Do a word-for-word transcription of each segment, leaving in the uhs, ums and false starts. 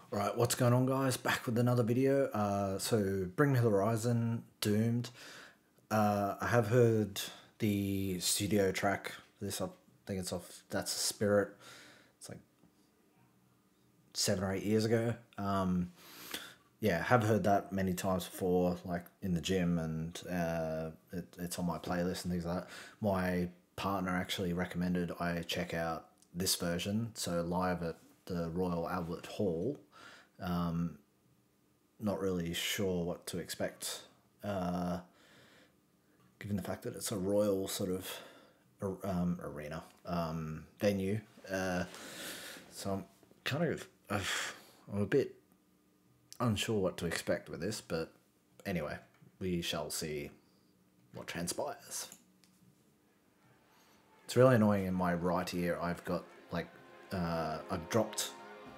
Right, what's going on, guys? Back with another video. Uh, so, Bring Me the Horizon, Doomed. Uh, I have heard the studio track. This, I think it's off That's the Spirit. It's like seven or eight years ago. Um, yeah, have heard that many times before, like in the gym, and uh, it, it's on my playlist and things like that. My partner actually recommended I check out this version, so live at the Royal Albert Hall. Um, not really sure what to expect, uh, given the fact that it's a royal sort of um, arena um, venue. Uh, so I'm kind of uh, I'm a bit unsure what to expect with this, but anyway, we shall see what transpires. It's really annoying in my right ear. I've got like uh, I've dropped.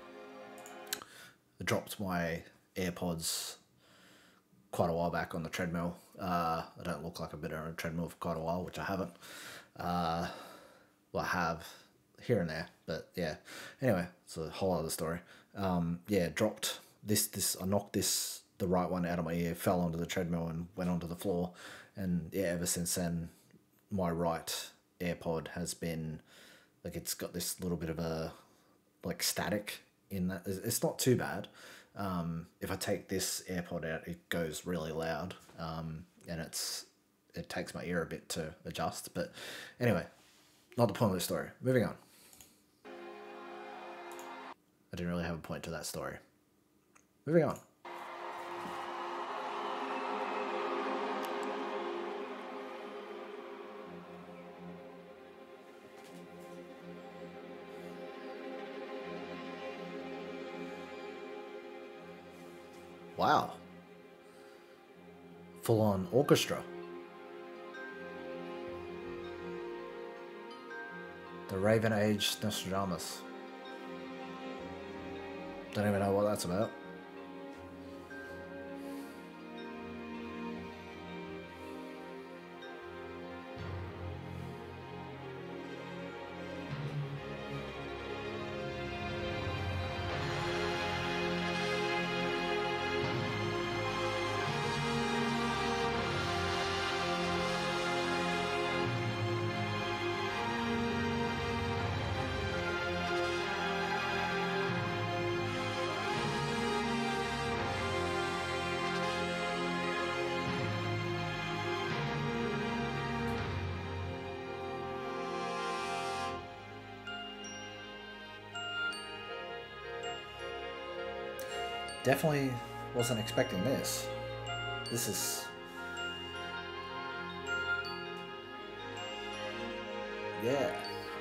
I dropped my AirPods quite a while back on the treadmill. Uh, I don't look like I've been on a treadmill for quite a while, which I haven't. Uh, well, I have here and there, but yeah. Anyway, it's a whole other story. Um, yeah, dropped this. This I knocked this the right one out of my ear, fell onto the treadmill, and went onto the floor. And yeah, ever since then, my right AirPod has been like it's got this little bit of a like static in that. It's not too bad. Um, if I take this AirPod out, it goes really loud, um, and it's it takes my ear a bit to adjust. But anyway, not the point of the story. Moving on. I didn't really have a point to that story. Moving on. Wow. Full-on orchestra. The Raven Age Nostradamus. Don't even know what that's about. Definitely wasn't expecting this. This is... Yeah.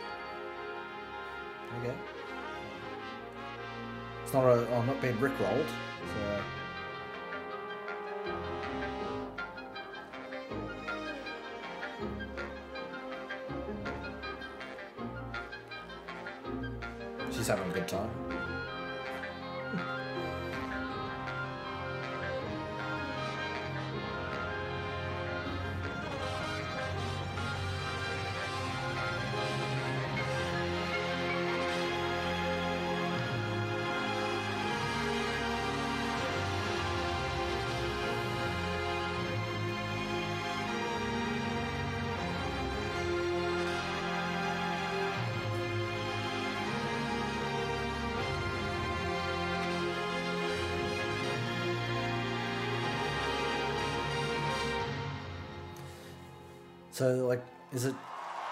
Okay. It's not a... Oh, I'm not being rickrolled. So... She's having a good time. So, like, is it...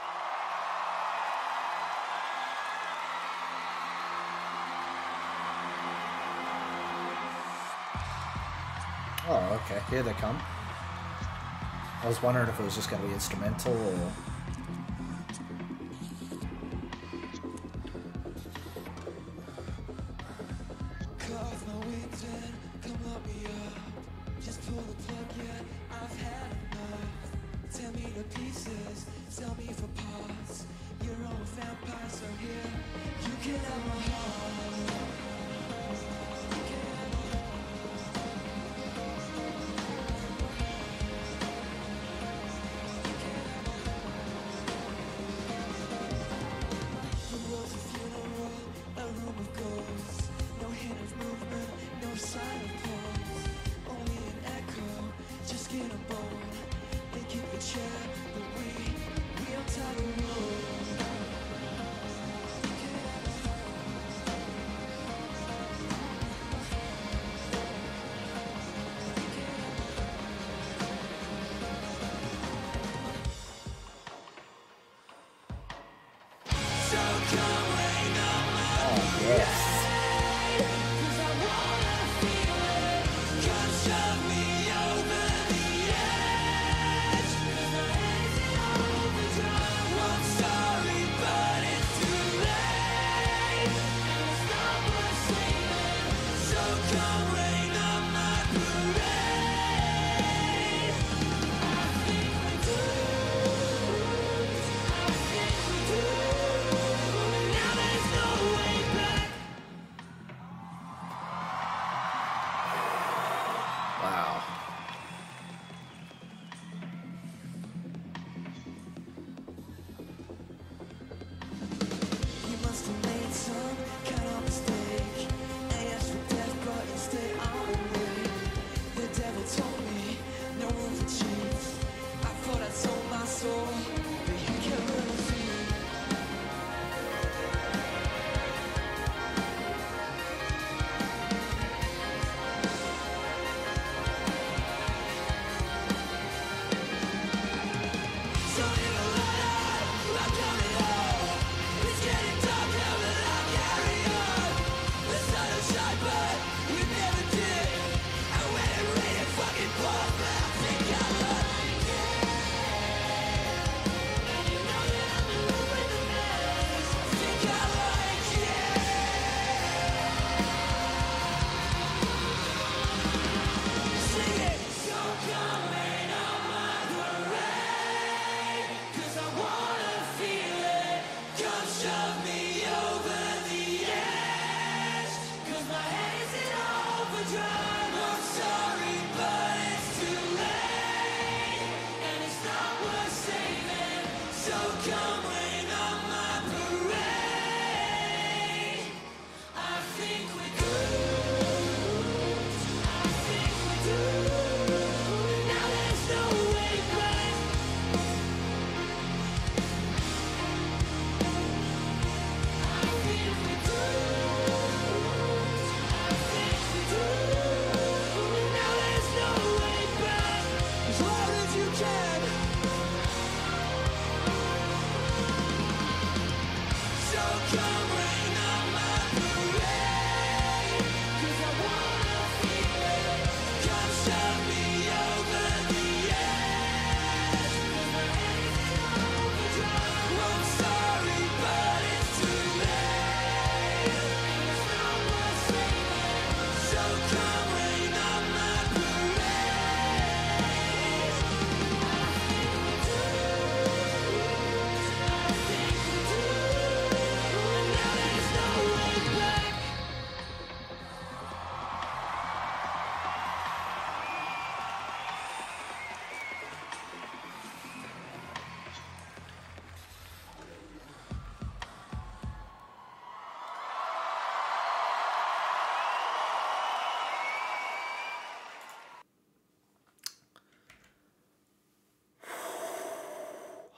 Oh, okay. Here they come. I was wondering if it was just going to be instrumental or... A room of ghosts, no hint of movement.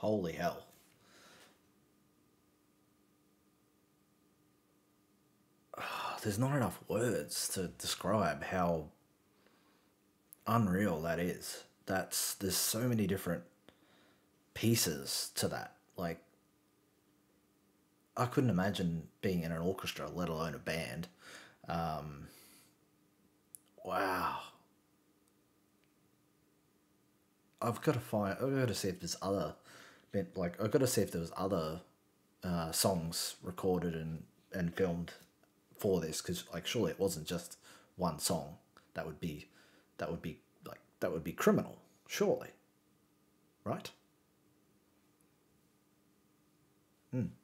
Holy hell. There's not enough words to describe how unreal that is. That's there's so many different pieces to that. Like, I couldn't imagine being in an orchestra, let alone a band. Um, wow. I've got to find. I've got to see if there's other, like I've got to see if there was other uh, songs recorded and and filmed for this, because like surely it wasn't just one song. That would be, that would be like that would be criminal. Surely, right? Hmm.